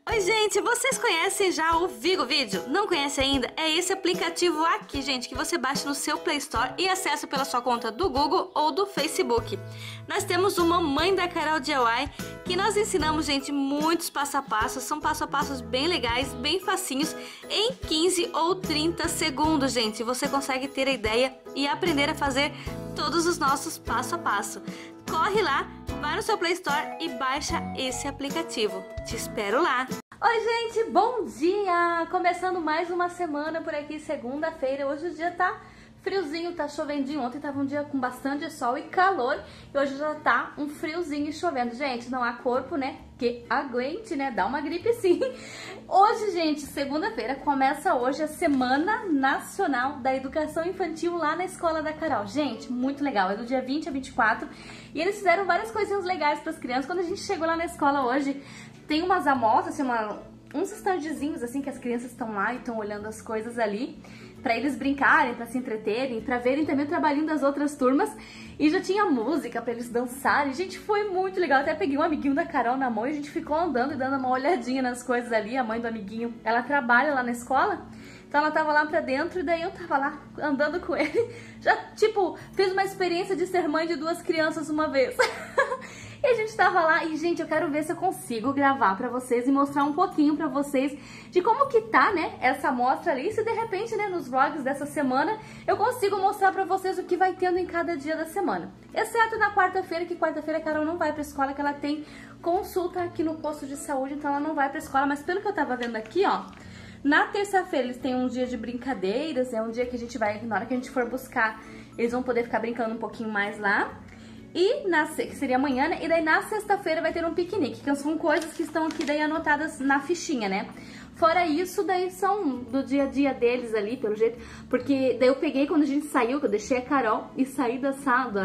Oi gente, vocês conhecem já o Vigo Vídeo? Não conhece ainda? É esse aplicativo aqui, gente, que você baixa no seu Play Store e acessa pela sua conta do Google ou do Facebook. Nós temos uma Mamãe da Carol DIY, que nós ensinamos, gente, muitos passo a passo. São passo a passos bem legais, bem facinhos, em 15 ou 30 segundos, gente. Você consegue ter a ideia e aprender a fazer todos os nossos passo a passo. Corre lá, vai no seu Play Store e baixa esse aplicativo. Te espero lá! Oi gente, bom dia! Começando mais uma semana por aqui, segunda-feira. Hoje o dia tá friozinho, tá chovendinho. Ontem tava um dia com bastante sol e calor e hoje já tá um friozinho e chovendo. Gente, não há corpo, né, que aguente, né, dá uma gripe sim. Hoje, gente, segunda-feira, começa hoje a Semana Nacional da Educação Infantil lá na Escola da Carol. Gente, muito legal, é do dia 20 a 24 e eles fizeram várias coisinhas legais para as crianças. Quando a gente chegou lá na escola hoje, tem umas amostras, assim, uns standzinhos assim que as crianças estão lá e estão olhando as coisas ali para eles brincarem, para se entreterem, para verem também o trabalhinho das outras turmas. E já tinha música para eles dançarem. Gente, foi muito legal. Até peguei um amiguinho da Carol na mão e a gente ficou andando e dando uma olhadinha nas coisas ali. A mãe do amiguinho, ela trabalha lá na escola, então ela tava lá pra dentro e daí eu tava lá andando com ele. Já, tipo, fiz uma experiência de ser mãe de duas crianças uma vez. E a gente tava lá e, gente, eu quero ver se eu consigo gravar pra vocês e mostrar um pouquinho pra vocês de como que tá, né, essa amostra ali. Se de repente, né, nos vlogs dessa semana eu consigo mostrar pra vocês o que vai tendo em cada dia da semana. Exceto na quarta-feira, que quarta-feira a Carol não vai pra escola, que ela tem consulta aqui no posto de saúde, então ela não vai pra escola. Mas pelo que eu tava vendo aqui, ó, na terça-feira eles têm um dia de brincadeiras, é um dia que a gente vai, na hora que a gente for buscar, eles vão poder ficar brincando um pouquinho mais lá. E que seria amanhã, né? E daí na sexta-feira vai ter um piquenique, que são coisas que estão aqui daí anotadas na fichinha, né? Fora isso, daí são do dia a dia deles ali, pelo jeito. Porque daí eu peguei quando a gente saiu, que eu deixei a Carol e saí da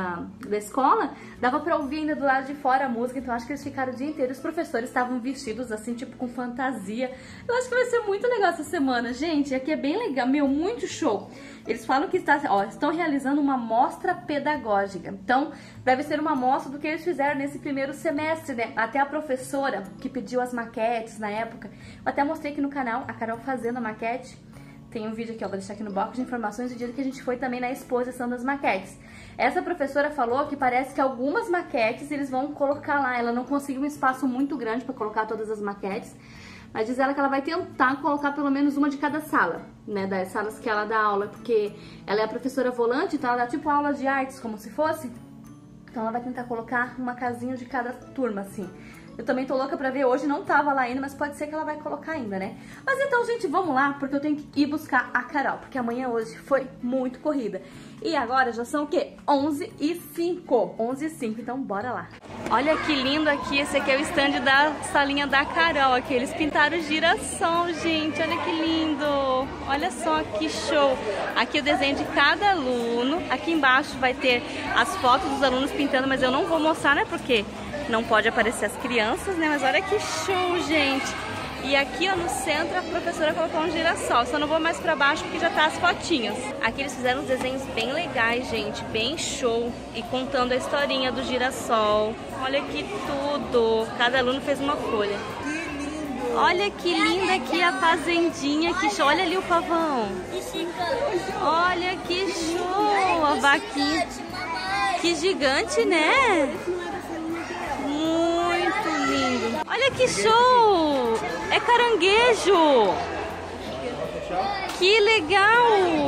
escola, dava pra ouvir ainda do lado de fora a música, então acho que eles ficaram o dia inteiro. Os professores estavam vestidos assim, tipo, com fantasia. Eu acho que vai ser muito legal essa semana, gente. Aqui é bem legal, meu, muito show. Eles falam que estão realizando uma mostra pedagógica. Então, deve ser uma mostra do que eles fizeram nesse primeiro semestre, né? Até a professora que pediu as maquetes na época, eu até mostrei aqui no canal, a Carol fazendo a maquete. Tem um vídeo aqui, ó, vou deixar aqui no box de informações do dia que a gente foi também na exposição das maquetes. Essa professora falou que parece que algumas maquetes eles vão colocar lá. Ela não conseguiu um espaço muito grande para colocar todas as maquetes, mas diz ela que ela vai tentar colocar pelo menos uma de cada sala, né, das salas que ela dá aula, porque ela é a professora volante, então ela dá tipo aula de artes, como se fosse. Então ela vai tentar colocar uma casinha de cada turma, assim. Eu também tô louca pra ver, hoje não tava lá ainda, mas pode ser que ela vai colocar ainda, né? Mas então, gente, vamos lá, porque eu tenho que ir buscar a Carol, porque amanhã hoje foi muito corrida. E agora já são o quê? 11h05, 11h05, então bora lá. Olha que lindo aqui, esse aqui é o stand da salinha da Carol aqui. Eles pintaram o girassol, gente, olha que lindo. Olha só que show. Aqui o desenho de cada aluno. Aqui embaixo vai ter as fotos dos alunos pintando, mas eu não vou mostrar, né, porque não pode aparecer as crianças, né, mas olha que show, gente. E aqui, ó, no centro a professora colocou um girassol. Só não vou mais pra baixo porque já tá as fotinhas. Aqui eles fizeram uns desenhos bem legais, gente, bem show. E contando a historinha do girassol. Olha que tudo. Cada aluno fez uma folha. Olha que linda aqui a fazendinha, que show. Olha ali o pavão. Olha que show. A vaquinha. Que gigante, né? Muito lindo. Olha que show. É caranguejo. Que legal.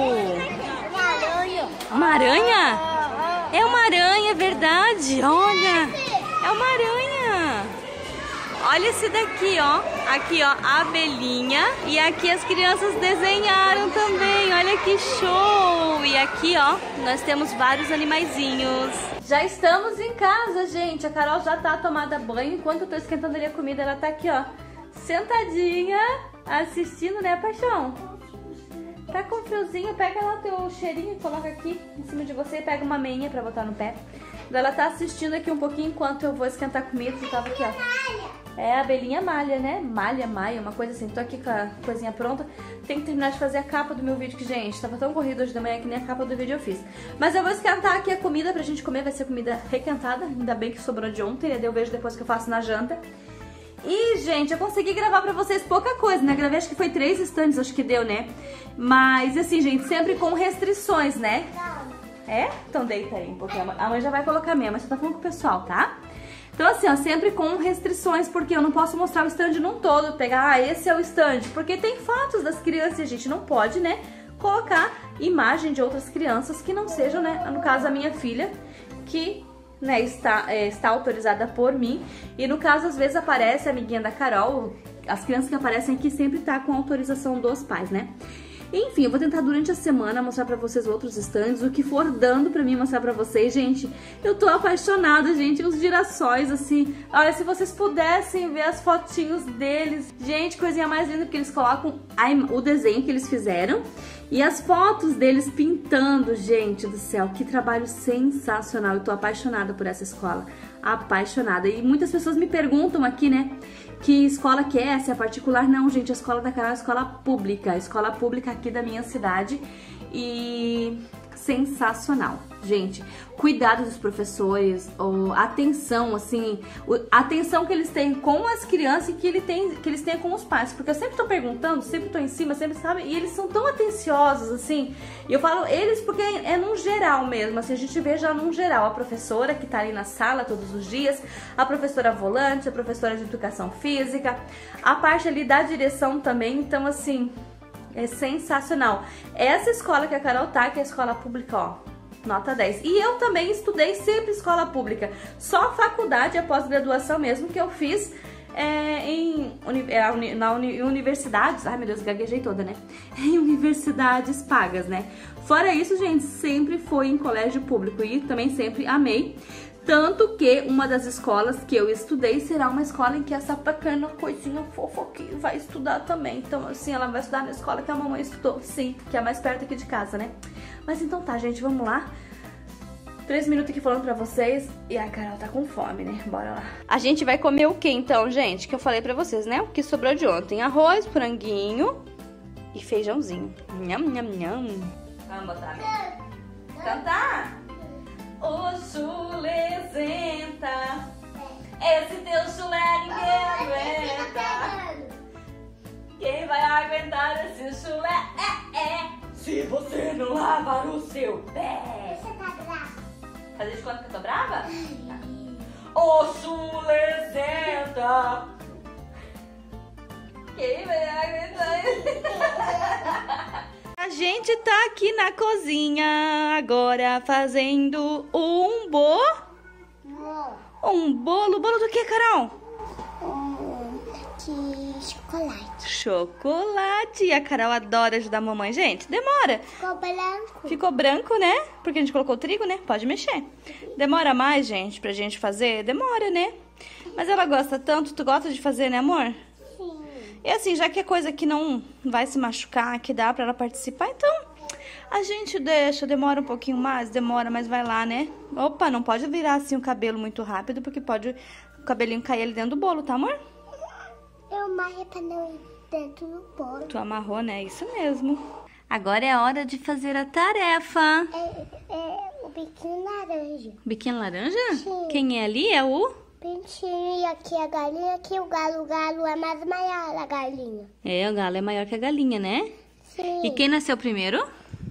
Uma aranha? É uma aranha, é verdade. Olha. É uma aranha. Olha esse daqui, ó. Aqui, ó, a abelhinha. E aqui as crianças desenharam também. Olha que show. E aqui, ó, nós temos vários animaizinhos. Já estamos em casa, gente. A Carol já tá tomada banho. Enquanto eu tô esquentando ali a comida, ela tá aqui, ó, sentadinha, assistindo, né, paixão? Tá com friozinho, pega lá teu cheirinho e coloca aqui em cima de você e pega uma meinha pra botar no pé. Ela tá assistindo aqui um pouquinho enquanto eu vou esquentar a comida. Eu tava aqui, ó. É, a abelhinha malha, né? Malha, maia, uma coisa assim. Tô aqui com a coisinha pronta. Tenho que terminar de fazer a capa do meu vídeo, que, gente, tava tão corrido hoje da manhã que nem a capa do vídeo eu fiz. Mas eu vou esquentar aqui a comida pra gente comer. Vai ser comida requentada. Ainda bem que sobrou de ontem, né? Eu vejo depois que eu faço na janta. E, gente, eu consegui gravar pra vocês pouca coisa, né? Gravei, acho que foi 3 stands, acho que deu, né? Mas, assim, gente, sempre com restrições, né? É? Então deita aí um pouquinho. A mãe já vai colocar mesmo, mas você tá falando com o pessoal, tá? Então, assim, ó, sempre com restrições, porque eu não posso mostrar o stand num todo, pegar, esse é o stand, porque tem fotos das crianças e a gente não pode, né, colocar imagem de outras crianças que não sejam, né, no caso a minha filha, que, né, está autorizada por mim, e no caso, às vezes aparece a amiguinha da Carol, as crianças que aparecem aqui sempre tá com autorização dos pais, né. Enfim, eu vou tentar durante a semana mostrar pra vocês outros stands, o que for dando pra mim mostrar pra vocês. Gente, eu tô apaixonada, gente, os girassóis, assim. Olha, se vocês pudessem ver as fotinhos deles. Gente, coisinha mais linda, porque eles colocam o desenho que eles fizeram e as fotos deles pintando. Gente do céu, que trabalho sensacional. Eu tô apaixonada por essa escola, apaixonada. E muitas pessoas me perguntam aqui, né, que escola que é, se é particular. Não, gente, a escola da Carol é escola pública aqui da minha cidade e sensacional. Gente, cuidado dos professores, atenção, assim, a atenção que eles têm com as crianças e que eles têm com os pais, porque eu sempre tô perguntando, sempre tô em cima, sempre sabe, e eles são tão atenciosos, assim, e eu falo eles porque é num geral mesmo, assim, a gente vê já num geral, a professora que tá ali na sala todos os dias, a professora volante, a professora de educação física, a parte ali da direção também, então, assim, é sensacional. Essa escola que a Carol tá, que é a escola pública, ó, nota 10. E eu também estudei sempre escola pública. Só faculdade, a pós-graduação mesmo, que eu fiz em universidades. Ai, meu Deus, gaguejei toda, né? Em universidades pagas, né? Fora isso, gente, sempre foi em colégio público e também sempre amei. Tanto que uma das escolas que eu estudei será uma escola em que essa pequena coisinha fofa aqui vai estudar também. Então, assim, ela vai estudar na escola que a mamãe estudou, sim, que é mais perto aqui de casa, né? Mas então tá, gente, vamos lá. 3 minutos aqui falando pra vocês e a Carol tá com fome, né? Bora lá. A gente vai comer o que então, gente? Que eu falei pra vocês, né? O que sobrou de ontem. Arroz, franguinho e feijãozinho. Nham, nham, nham. Vamos botar, né? Cantar? O chulezenta, esse teu chulé ninguém aguenta. Quem vai aguentar esse chulé se você não lavar o seu pé. Você tá brava? Fazer de conta que eu tô brava? O chulezenta, quem vai aguentar esse... A gente tá aqui na cozinha agora fazendo um bolo. Bolo do que, Carol? De chocolate. Chocolate. E a Carol adora ajudar a mamãe. Gente, demora. Ficou branco. Ficou branco, né? Porque a gente colocou trigo, né? Pode mexer. Demora mais, gente, pra gente fazer? Demora, né? Mas ela gosta tanto. Tu gosta de fazer, né, amor? E assim, já que é coisa que não vai se machucar, que dá pra ela participar, então a gente deixa, demora um pouquinho mais, demora, mas vai lá, né? Opa, não pode virar assim o cabelo muito rápido, porque pode o cabelinho cair ali dentro do bolo, tá, amor? Eu amarrei pra não dentro do bolo. Tu amarrou, né? Isso mesmo. Agora é a hora de fazer a tarefa. É o biquinho laranja. Biquinho laranja? Sim. Quem é ali? É o... Pintinho, e aqui a galinha, aqui o galo. O galo é mais maior, a galinha. É, o galo é maior que a galinha, né? Sim. E quem nasceu primeiro?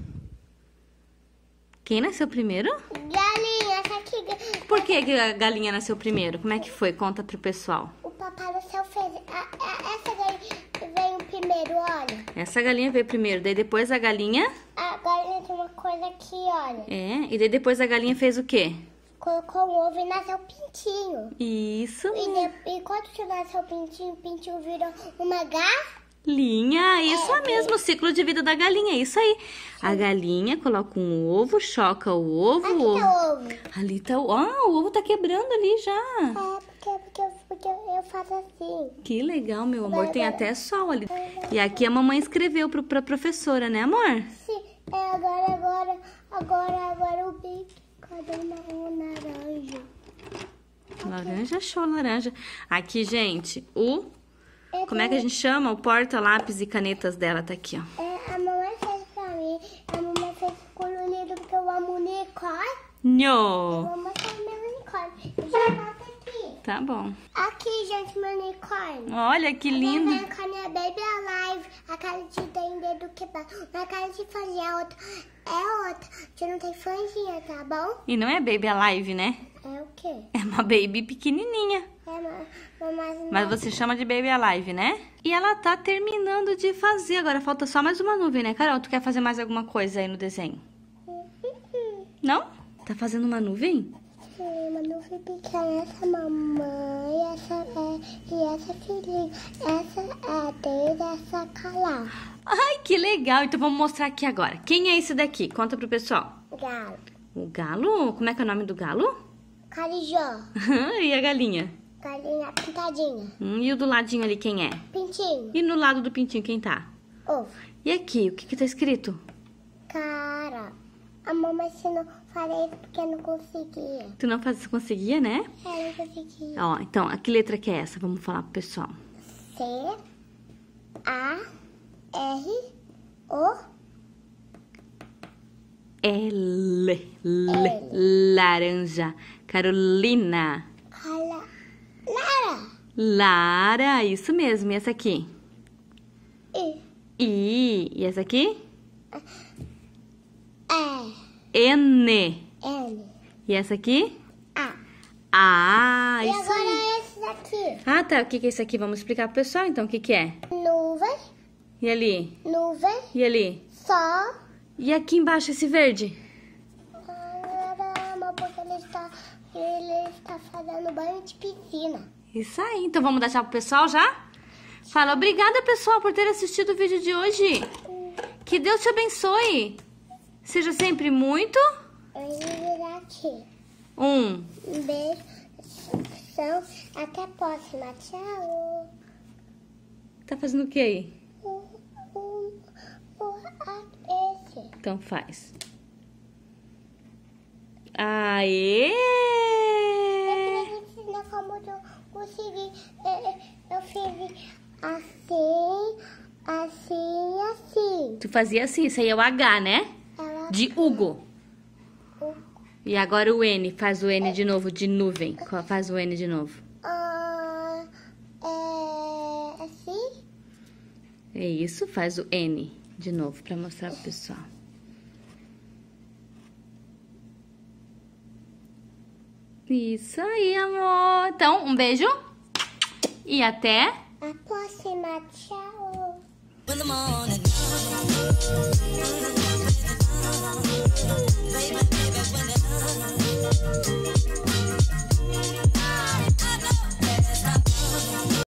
Quem nasceu primeiro? Galinha, essa aqui. Por que a galinha nasceu primeiro? Como é que foi? Conta pro pessoal. O papai do céu fez. Essa galinha veio primeiro, olha. Essa galinha veio primeiro, daí depois a galinha... A galinha tem uma coisa aqui, olha. É, e daí depois a galinha fez o quê? Colocou um ovo e nasceu pintinho. Isso. E quando nasceu o pintinho virou uma galinha. Isso mesmo, o ciclo de vida da galinha, é isso aí. A galinha coloca um ovo, choca o ovo. Aqui tá o ovo. Ali tá o... Ah, o ovo tá quebrando ali já. Porque eu faço assim. Que legal, meu amor. Tem até sol ali. E aqui a mamãe escreveu pra professora, né, amor? Sim, agora o bico. Cadê o laranja? Laranja, show, laranja. Aqui, gente, como é que a gente chama? O porta-lápis e canetas dela tá aqui, ó. A mamãe fez pra mim. A mamãe fez colorido porque eu amo unicórnio. Nho! A mamãe fez meu unicórnio. Já bota aqui. Tá bom. Aqui, gente, meu unicórnio. Olha que lindo. Meu unicórnio é Baby Alive. A cara de dendê do quebrado. A cara de franjinha é outra. É outra. Você não tem franjinha, tá bom? E não é Baby Alive, né? É o quê? É uma baby pequenininha. Mas você chama de Baby Alive, né? E ela tá terminando de fazer. Agora falta só mais uma nuvem, né, Carol? Tu quer fazer mais alguma coisa aí no desenho? Não? Tá fazendo uma nuvem? Uma nuvem pequena. Essa mamãe, essa filhinha. Essa é a dele, essa calá. Ai, que legal. Então vamos mostrar aqui agora. Quem é esse daqui? Conta pro pessoal. Galo. O galo? Como é que é o nome do galo? Carijó. E a galinha? Galinha pintadinha. E o do ladinho ali, quem é? Pintinho. E no lado do pintinho, quem tá? Ovo. E aqui, o que que tá escrito? Cara, a mamãe ensinou, falei porque eu não conseguia. Tu não conseguia, né? Eu não conseguia. Ó, então, que letra que é essa? Vamos falar pro pessoal. C-A-R-O. L. Laranja. Carolina. Lara. Lara, isso mesmo. E essa aqui? E essa aqui? N. E essa aqui? E Isso agora aí. esse daqui. Ah, tá. O que que é isso aqui? Vamos explicar pro pessoal, então. O que que é? Nuvem. E ali? Nuvem. E ali? Sol. E aqui embaixo esse verde? Caramba, porque ele está fazendo banho de piscina. Isso aí. Então vamos dar tchau pro pessoal já? Fala, obrigada, pessoal, por ter assistido o vídeo de hoje. Que Deus te abençoe. Seja sempre muito... Um beijo. Até a próxima. Tchau. Tá fazendo o que aí? Esse. Então faz. Aê! Eu queria ensinar como eu consegui. Eu fiz assim. Tu fazia assim, isso aí é o H, né? De Hugo. E agora o N. Faz o N de novo, de nuvem. Faz o N de novo. Assim? É isso, faz o N de novo pra mostrar pro pessoal. Isso aí, amor. Então, um beijo. E até a próxima. Tchau. In the morning, baby.